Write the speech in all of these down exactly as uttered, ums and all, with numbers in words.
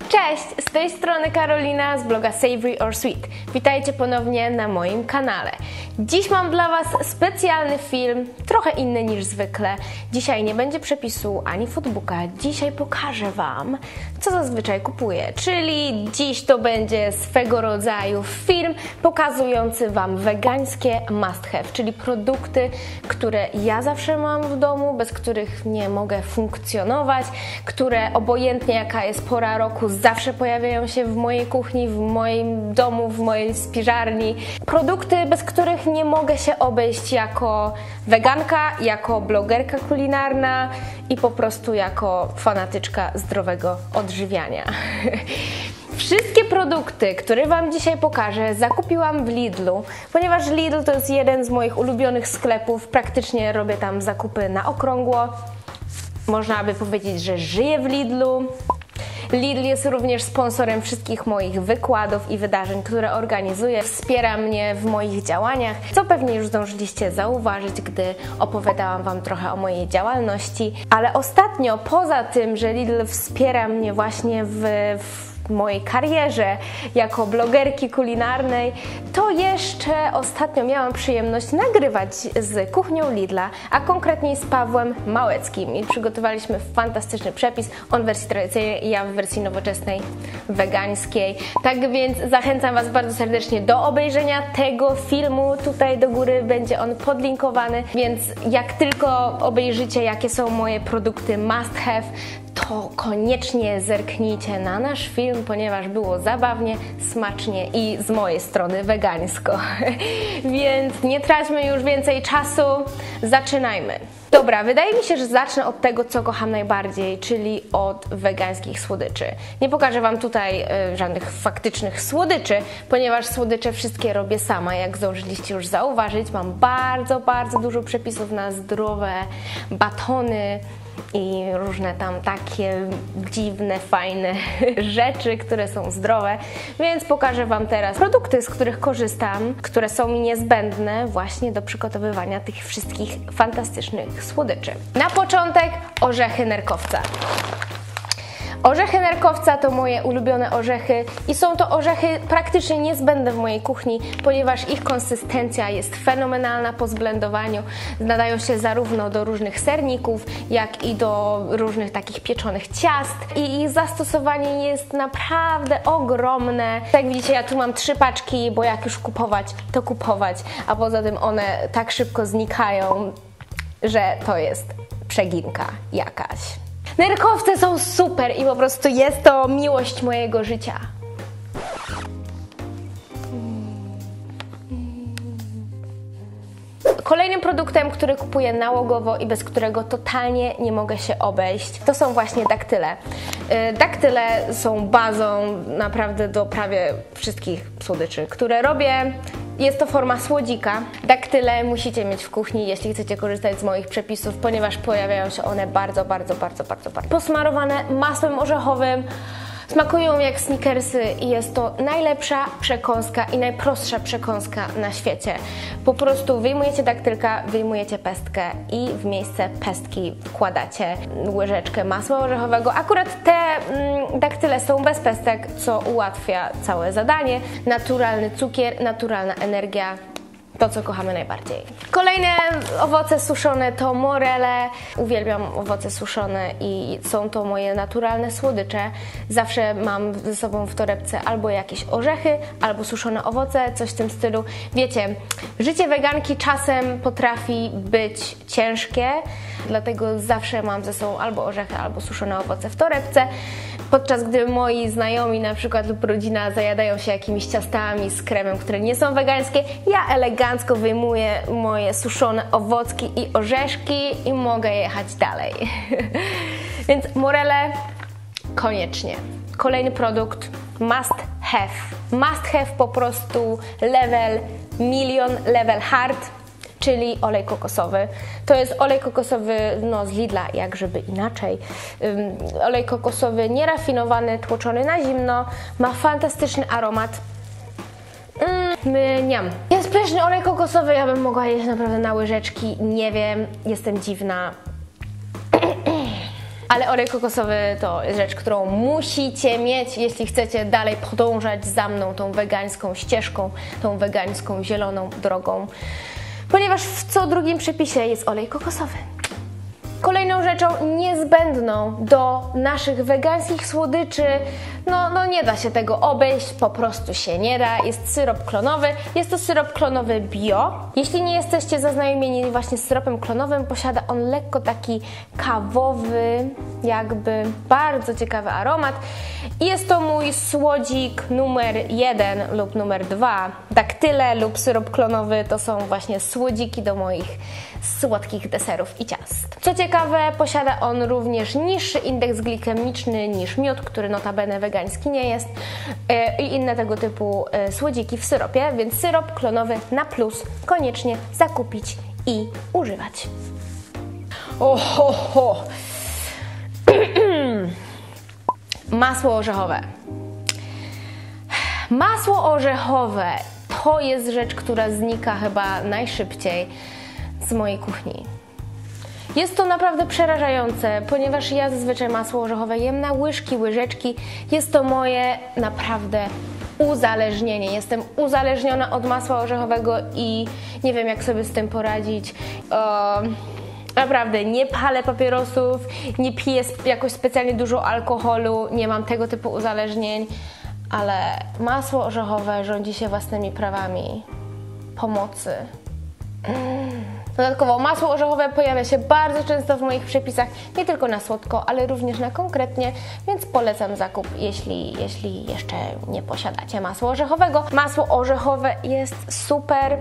Cześć, z tej strony Karolina z bloga Savory or Sweet. Witajcie ponownie na moim kanale. Dziś mam dla Was specjalny film, trochę inny niż zwykle. Dzisiaj nie będzie przepisu ani foodbooka. Dzisiaj pokażę Wam, co zazwyczaj kupuję. Czyli dziś to będzie swego rodzaju film pokazujący Wam wegańskie must have, czyli produkty, które ja zawsze mam w domu, bez których nie mogę funkcjonować, które obojętnie jaka jest pora roku, zawsze pojawiają się w mojej kuchni, w moim domu, w mojej spiżarni. Produkty, bez których nie mogę się obejść jako weganka, jako blogerka kulinarna i po prostu jako fanatyczka zdrowego odżywiania. Wszystkie produkty, które Wam dzisiaj pokażę, zakupiłam w Lidlu, ponieważ Lidl to jest jeden z moich ulubionych sklepów. Praktycznie robię tam zakupy na okrągło. Można by powiedzieć, że żyję w Lidlu. Lidl jest również sponsorem wszystkich moich wykładów i wydarzeń, które organizuję. Wspiera mnie w moich działaniach, co pewnie już zdążyliście zauważyć, gdy opowiadałam Wam trochę o mojej działalności. Ale ostatnio, poza tym, że Lidl wspiera mnie właśnie w, w mojej karierze jako blogerki kulinarnej, to jeszcze ostatnio miałam przyjemność nagrywać z kuchnią Lidla, a konkretniej z Pawłem Małeckim i przygotowaliśmy fantastyczny przepis, on w wersji tradycyjnej, ja w wersji nowoczesnej, wegańskiej. Tak więc zachęcam Was bardzo serdecznie do obejrzenia tego filmu, tutaj do góry będzie on podlinkowany, więc jak tylko obejrzycie, jakie są moje produkty must have, to koniecznie zerknijcie na nasz film, ponieważ było zabawnie, smacznie i z mojej strony wegańsko. Więc nie traćmy już więcej czasu, zaczynajmy. Dobra, wydaje mi się, że zacznę od tego, co kocham najbardziej, czyli od wegańskich słodyczy. Nie pokażę Wam tutaj y, żadnych faktycznych słodyczy, ponieważ słodycze wszystkie robię sama, jak zdążyliście już zauważyć. Mam bardzo, bardzo dużo przepisów na zdrowe batony i różne tam takie dziwne, fajne rzeczy, które są zdrowe, więc pokażę Wam teraz produkty, z których korzystam, które są mi niezbędne właśnie do przygotowywania tych wszystkich fantastycznych słodyczy. Na początek orzechy nerkowca. Orzechy nerkowca to moje ulubione orzechy i są to orzechy praktycznie niezbędne w mojej kuchni, ponieważ ich konsystencja jest fenomenalna po zblendowaniu. Nadają się zarówno do różnych serników, jak i do różnych takich pieczonych ciast i ich zastosowanie jest naprawdę ogromne. Jak widzicie, ja tu mam trzy paczki, bo jak już kupować, to kupować, a poza tym one tak szybko znikają, że to jest przeginka jakaś. Nerkowce są super i po prostu jest to miłość mojego życia. Kolejnym produktem, który kupuję nałogowo i bez którego totalnie nie mogę się obejść, to są właśnie daktyle. Daktyle są bazą naprawdę do prawie wszystkich słodyczy, które robię. Jest to forma słodzika. Daktyle musicie mieć w kuchni, jeśli chcecie korzystać z moich przepisów, ponieważ pojawiają się one bardzo, bardzo, bardzo, bardzo, bardzo posmarowane masłem orzechowym. Smakują jak Snickersy i jest to najlepsza przekąska i najprostsza przekąska na świecie. Po prostu wyjmujecie daktylka, wyjmujecie pestkę i w miejsce pestki wkładacie łyżeczkę masła orzechowego. Akurat te mm, daktyle są bez pestek, co ułatwia całe zadanie. Naturalny cukier, naturalna energia. To, co kochamy najbardziej. Kolejne owoce suszone to morele. Uwielbiam owoce suszone i są to moje naturalne słodycze. Zawsze mam ze sobą w torebce albo jakieś orzechy, albo suszone owoce, coś w tym stylu. Wiecie, życie weganki czasem potrafi być ciężkie, dlatego zawsze mam ze sobą albo orzechy, albo suszone owoce w torebce. Podczas gdy moi znajomi na przykład lub rodzina zajadają się jakimiś ciastami z kremem, które nie są wegańskie, ja elegancko wyjmuję moje suszone owocki i orzeszki i mogę jechać dalej. Więc morele koniecznie. Kolejny produkt must have. Must have po prostu level milion, level hard, czyli olej kokosowy. To jest olej kokosowy no, z Lidla, jak żeby inaczej. Um, olej kokosowy nierafinowany, tłoczony na zimno, ma fantastyczny aromat. Mm, niam. Jest pyszny olej kokosowy, ja bym mogła jeść naprawdę na łyżeczki, nie wiem, jestem dziwna. ale olej kokosowy to jest rzecz, którą musicie mieć, jeśli chcecie dalej podążać za mną tą wegańską ścieżką, tą wegańską zieloną drogą, ponieważ w co drugim przepisie jest olej kokosowy. Kolejną rzeczą niezbędną do naszych wegańskich słodyczy, no, no nie da się tego obejść, po prostu się nie da, jest syrop klonowy. Jest to syrop klonowy bio. Jeśli nie jesteście zaznajomieni właśnie z syropem klonowym, posiada on lekko taki kawowy, jakby bardzo ciekawy aromat. I jest to mój słodzik numer jeden lub numer dwa. Daktyle lub syrop klonowy to są właśnie słodziki do moich słodkich deserów i ciast. Co ciekawe, posiada on również niższy indeks glikemiczny niż miód, który notabene wegański nie jest, i inne tego typu słodziki w syropie, więc syrop klonowy na plus koniecznie zakupić i używać. Oho! Masło orzechowe. Masło orzechowe to jest rzecz, która znika chyba najszybciej z mojej kuchni. Jest to naprawdę przerażające, ponieważ ja zazwyczaj masło orzechowe jem na łyżki, łyżeczki. Jest to moje naprawdę uzależnienie. Jestem uzależniona od masła orzechowego i nie wiem, jak sobie z tym poradzić. Um, Naprawdę, nie palę papierosów, nie piję jakoś specjalnie dużo alkoholu, nie mam tego typu uzależnień, ale masło orzechowe rządzi się własnymi prawami. Pomocy. Dodatkowo masło orzechowe pojawia się bardzo często w moich przepisach, nie tylko na słodko, ale również na konkretnie, więc polecam zakup, jeśli, jeśli jeszcze nie posiadacie masła orzechowego. Masło orzechowe jest super.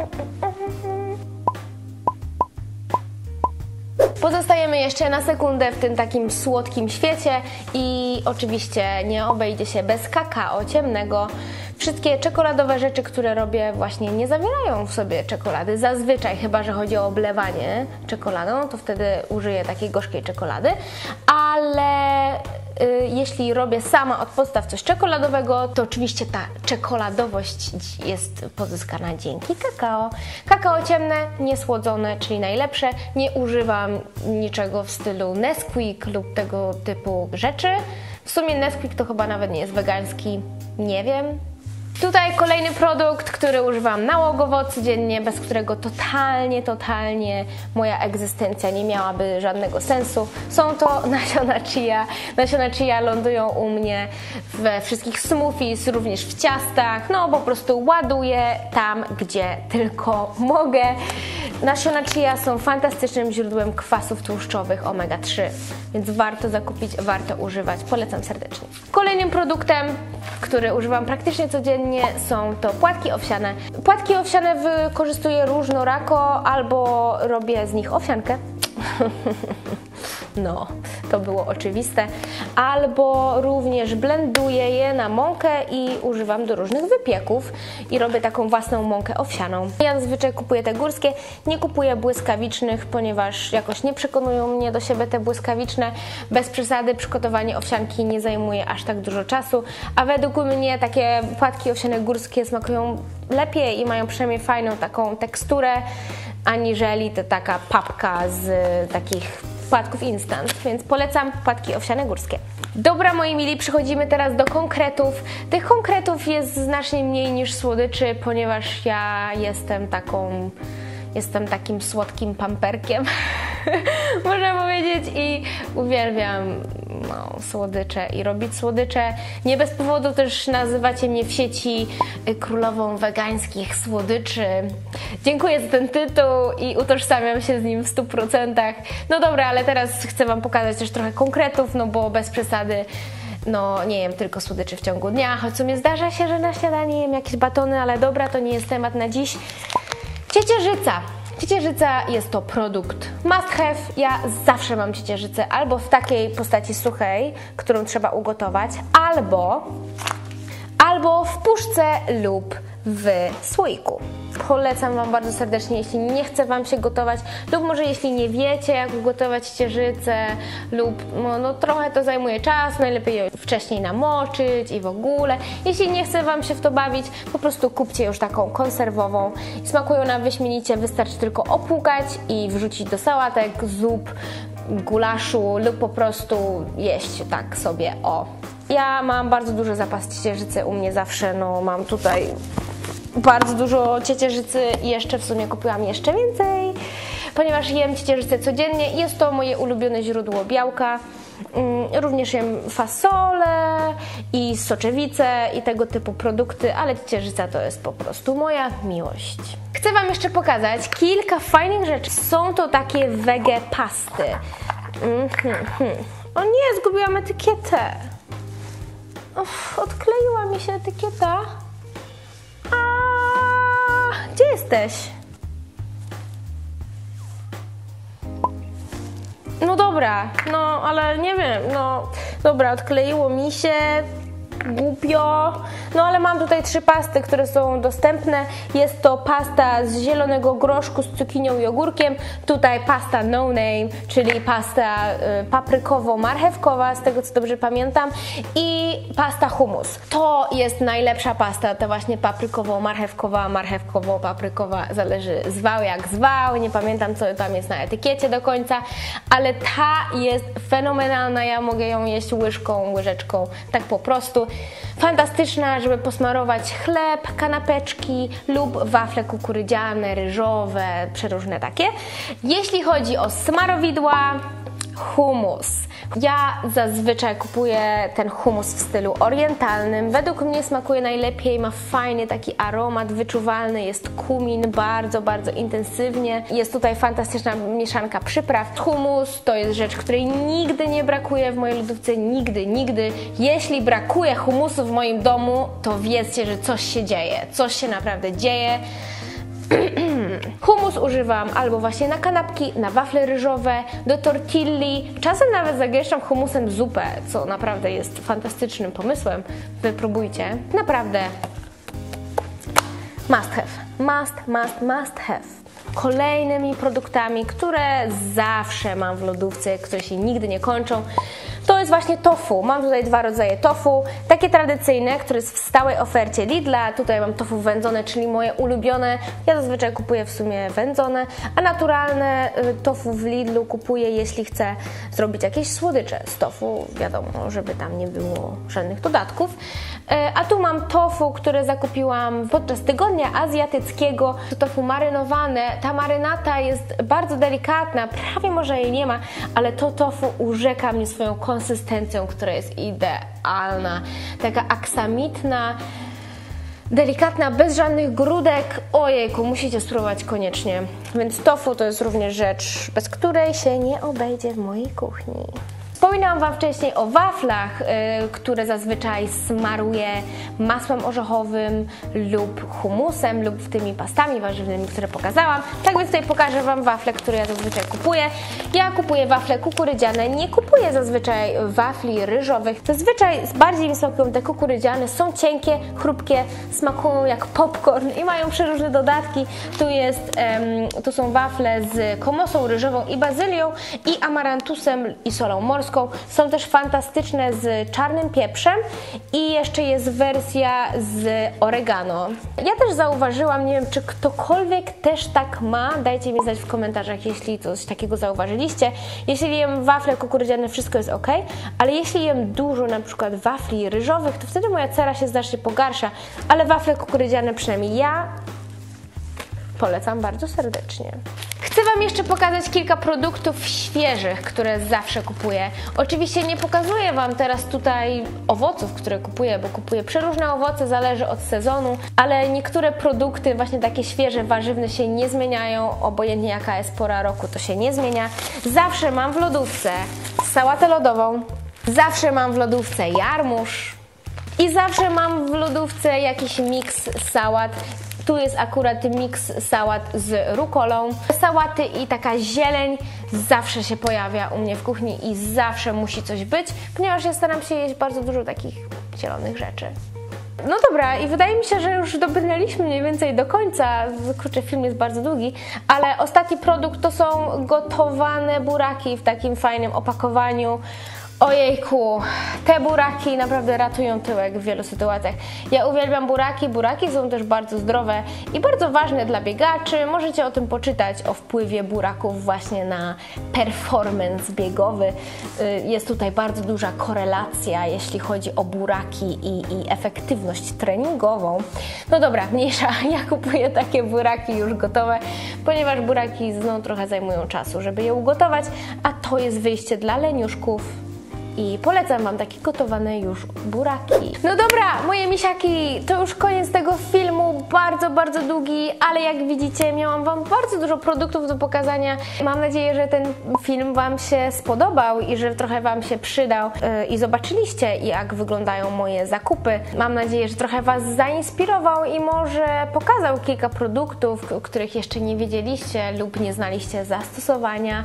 Pozostajemy jeszcze na sekundę w tym takim słodkim świecie i oczywiście nie obejdzie się bez kakao ciemnego. Wszystkie czekoladowe rzeczy, które robię, właśnie nie zawierają w sobie czekolady. Zazwyczaj, chyba że chodzi o oblewanie czekoladą, to wtedy użyję takiej gorzkiej czekolady, ale y, jeśli robię sama od podstaw coś czekoladowego, to oczywiście ta czekoladowość jest pozyskana dzięki kakao. Kakao ciemne, niesłodzone, czyli najlepsze. Nie używam niczego w stylu Nesquik lub tego typu rzeczy. W sumie Nesquik to chyba nawet nie jest wegański, nie wiem. Tutaj kolejny produkt, który używam nałogowo, codziennie, bez którego totalnie, totalnie moja egzystencja nie miałaby żadnego sensu. Są to nasiona chia. Nasiona chia lądują u mnie we wszystkich smoothies, również w ciastach. No po prostu ładuję tam, gdzie tylko mogę. Nasiona chia są fantastycznym źródłem kwasów tłuszczowych omega trzy, więc warto zakupić, warto używać. Polecam serdecznie. Kolejnym produktem, który używam praktycznie codziennie, są to płatki owsiane. Płatki owsiane wykorzystuję różnorako, albo robię z nich owsiankę. No, to było oczywiste. Albo również blenduję je na mąkę i używam do różnych wypieków i robię taką własną mąkę owsianą. Ja zazwyczaj kupuję te górskie, nie kupuję błyskawicznych, ponieważ jakoś nie przekonują mnie do siebie te błyskawiczne. Bez przesady przygotowanie owsianki nie zajmuje aż tak dużo czasu, a według mnie takie płatki owsiane górskie smakują lepiej i mają przynajmniej fajną taką teksturę, aniżeli to taka papka z takich płatków instant, więc polecam płatki owsiane górskie. Dobra, moi mili, przechodzimy teraz do konkretów. Tych konkretów jest znacznie mniej niż słodyczy, ponieważ ja jestem taką... Jestem takim słodkim pamperkiem, można powiedzieć, i uwielbiam no, słodycze i robić słodycze. Nie bez powodu też nazywacie mnie w sieci królową wegańskich słodyczy. Dziękuję za ten tytuł i utożsamiam się z nim w stu procentach. No dobra, ale teraz chcę Wam pokazać też trochę konkretów, no bo bez przesady no nie jem tylko słodyczy w ciągu dnia, choć w sumie zdarza się, że na śniadanie jem jakieś batony, ale dobra, to nie jest temat na dziś. Ciecierzyca. Ciecierzyca jest to produkt must have. Ja zawsze mam ciecierzycę albo w takiej postaci suchej, którą trzeba ugotować, albo, albo w puszce lub w słoiku. Polecam Wam bardzo serdecznie, jeśli nie chce Wam się gotować, lub może jeśli nie wiecie, jak ugotować ciecierzycę, lub no, no trochę to zajmuje czas, najlepiej ją wcześniej namoczyć i w ogóle. Jeśli nie chce Wam się w to bawić, po prostu kupcie już taką konserwową. Smakują ona wyśmienicie, wystarczy tylko opłukać i wrzucić do sałatek, zup, gulaszu lub po prostu jeść tak sobie, o. Ja mam bardzo duży zapas ciecierzycy, u mnie zawsze, no mam tutaj bardzo dużo ciecierzycy i jeszcze w sumie kupiłam jeszcze więcej, ponieważ jem ciecierzycę codziennie i jest to moje ulubione źródło białka. Również jem fasolę i soczewicę i tego typu produkty, ale ciecierzyca to jest po prostu moja miłość. Chcę Wam jeszcze pokazać kilka fajnych rzeczy. Są to takie wege pasty. Mm-hmm. O nie, zgubiłam etykietę. Uff, odkleiła mi się etykieta. A, gdzie jesteś? No dobra, no ale nie wiem, no dobra, odkleiło mi się, głupio, no ale mam tutaj trzy pasty, które są dostępne. Jest to pasta z zielonego groszku z cukinią i ogórkiem, tutaj pasta no name, czyli pasta y, paprykowo-marchewkowa, z tego co dobrze pamiętam, i pasta hummus. To jest najlepsza pasta, ta właśnie paprykowo-marchewkowa, marchewkowo-paprykowa, zależy zwał jak zwał, nie pamiętam co tam jest na etykiecie do końca, ale ta jest fenomenalna, ja mogę ją jeść łyżką, łyżeczką, tak po prostu. Fantastyczna, żeby posmarować chleb, kanapeczki lub wafle kukurydziane, ryżowe, przeróżne takie. Jeśli chodzi o smarowidła, hummus. Ja zazwyczaj kupuję ten hummus w stylu orientalnym. Według mnie smakuje najlepiej, ma fajny taki aromat wyczuwalny, jest kumin bardzo, bardzo intensywnie. Jest tutaj fantastyczna mieszanka przypraw. Hummus to jest rzecz, której nigdy nie brakuje w mojej lodówce, nigdy, nigdy. Jeśli brakuje hummusu w moim domu, to wiedzcie, że coś się dzieje, coś się naprawdę dzieje. Hummus używam albo właśnie na kanapki, na wafle ryżowe, do tortilli. Czasem nawet zagęszczam hummusem zupę, co naprawdę jest fantastycznym pomysłem. Wypróbujcie. Naprawdę must have. Must, must, must have. Kolejnymi produktami, które zawsze mam w lodówce, które się nigdy nie kończą, to jest właśnie tofu. Mam tutaj dwa rodzaje tofu. Takie tradycyjne, które jest w stałej ofercie Lidla. Tutaj mam tofu wędzone, czyli moje ulubione. Ja zazwyczaj kupuję w sumie wędzone, a naturalne tofu w Lidlu kupuję, jeśli chcę zrobić jakieś słodycze z tofu. Wiadomo, żeby tam nie było żadnych dodatków. A tu mam tofu, które zakupiłam podczas tygodnia azjatyckiego. To tofu marynowane. Ta marynata jest bardzo delikatna, prawie może jej nie ma, ale to tofu urzeka mnie swoją konsystencją, która jest idealna. Taka aksamitna, delikatna, bez żadnych grudek. Ojejku, musicie spróbować koniecznie. Więc tofu to jest również rzecz, bez której się nie obejdzie w mojej kuchni. Wspominałam Wam wcześniej o waflach, yy, które zazwyczaj smaruję masłem orzechowym lub hummusem lub tymi pastami warzywnymi, które pokazałam. Tak więc tutaj pokażę Wam wafle, które ja zazwyczaj kupuję. Ja kupuję wafle kukurydziane, nie kupuję zazwyczaj wafli ryżowych. Zazwyczaj bardziej mi smakują te kukurydziane, są cienkie, chrupkie, smakują jak popcorn i mają przeróżne dodatki. Tu, jest, um, tu są wafle z komosą ryżową i bazylią i amarantusem i solą morską. Są też fantastyczne z czarnym pieprzem i jeszcze jest wersja z oregano. Ja też zauważyłam, nie wiem czy ktokolwiek też tak ma, dajcie mi znać w komentarzach, jeśli coś takiego zauważyliście. Jeśli jem wafle kukurydziane, wszystko jest ok, ale jeśli jem dużo na przykład wafli ryżowych, to wtedy moja cera się znacznie pogarsza, ale wafle kukurydziane przynajmniej ja polecam bardzo serdecznie. Chcę Wam jeszcze pokazać kilka produktów świeżych, które zawsze kupuję. Oczywiście nie pokazuję Wam teraz tutaj owoców, które kupuję, bo kupuję przeróżne owoce, zależy od sezonu, ale niektóre produkty, właśnie takie świeże, warzywne się nie zmieniają, obojętnie jaka jest pora roku, to się nie zmienia. Zawsze mam w lodówce sałatę lodową, zawsze mam w lodówce jarmuż i zawsze mam w lodówce jakiś miks sałat. Tu jest akurat miks sałat z rukolą. Sałaty i taka zieleń zawsze się pojawia u mnie w kuchni i zawsze musi coś być, ponieważ ja staram się jeść bardzo dużo takich zielonych rzeczy. No dobra, i wydaje mi się, że już dobrnęliśmy mniej więcej do końca. Kurczę, film jest bardzo długi, ale ostatni produkt to są gotowane buraki w takim fajnym opakowaniu. Ojejku, te buraki naprawdę ratują tyłek w wielu sytuacjach. Ja uwielbiam buraki, buraki są też bardzo zdrowe i bardzo ważne dla biegaczy. Możecie o tym poczytać, o wpływie buraków właśnie na performance biegowy. Jest tutaj bardzo duża korelacja, jeśli chodzi o buraki i, i efektywność treningową. No dobra, mniejsza, ja kupuję takie buraki już gotowe, ponieważ buraki no, trochę zajmują czasu, żeby je ugotować, a to jest wyjście dla leniuszków. I polecam Wam takie gotowane już buraki. No dobra, moje misiaki, to już koniec tego filmu, bardzo, bardzo długi, ale jak widzicie, miałam Wam bardzo dużo produktów do pokazania. Mam nadzieję, że ten film Wam się spodobał i że trochę Wam się przydał yy, i zobaczyliście, jak wyglądają moje zakupy. Mam nadzieję, że trochę Was zainspirował i może pokazał kilka produktów, o których jeszcze nie wiedzieliście lub nie znaliście zastosowania.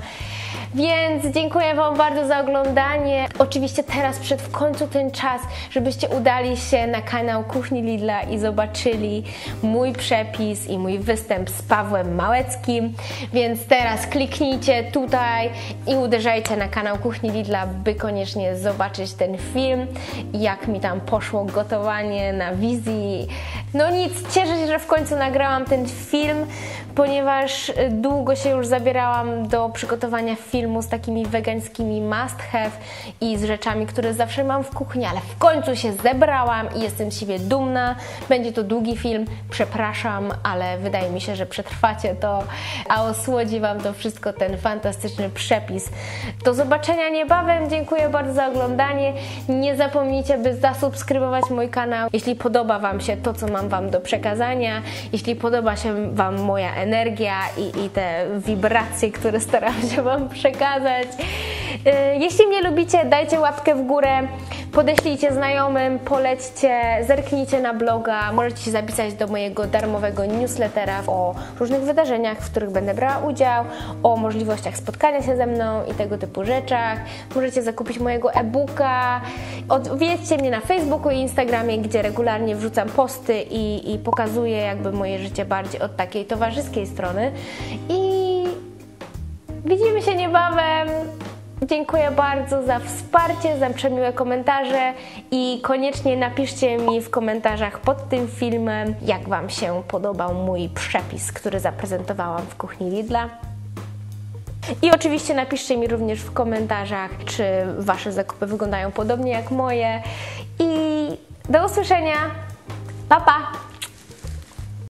Więc dziękuję Wam bardzo za oglądanie. Oczywiście teraz przyszedł w końcu ten czas, żebyście udali się na kanał Kuchni Lidla i zobaczyli mój przepis i mój występ z Pawłem Małeckim. Więc teraz kliknijcie tutaj i uderzajcie na kanał Kuchni Lidla, by koniecznie zobaczyć ten film, jak mi tam poszło gotowanie na wizji. No nic, cieszę się, że w końcu nagrałam ten film, ponieważ długo się już zabierałam do przygotowania filmu z takimi wegańskimi must have i z rzeczami, które zawsze mam w kuchni, ale w końcu się zebrałam i jestem z siebie dumna. Będzie to długi film, przepraszam, ale wydaje mi się, że przetrwacie to, a osłodzi Wam to wszystko ten fantastyczny przepis. Do zobaczenia niebawem, dziękuję bardzo za oglądanie. Nie zapomnijcie, by zasubskrybować mój kanał, jeśli podoba Wam się to, co mam Wam do przekazania, jeśli podoba się Wam moja energia i, i te wibracje, które staram się Wam przekazać. Jeśli mnie lubicie, dajcie łapkę w górę, podeślijcie znajomym, polećcie, zerknijcie na bloga, możecie się zapisać do mojego darmowego newslettera o różnych wydarzeniach, w których będę brała udział, o możliwościach spotkania się ze mną i tego typu rzeczach. Możecie zakupić mojego e-booka, odwiedźcie mnie na Facebooku i Instagramie, gdzie regularnie wrzucam posty i, i pokazuję jakby moje życie bardziej od takiej towarzyskiej strony. I widzimy się niebawem. Dziękuję bardzo za wsparcie, za przemiłe komentarze i koniecznie napiszcie mi w komentarzach pod tym filmem, jak Wam się podobał mój przepis, który zaprezentowałam w Kuchni Lidla. I oczywiście napiszcie mi również w komentarzach, czy Wasze zakupy wyglądają podobnie jak moje. I do usłyszenia. Pa, pa!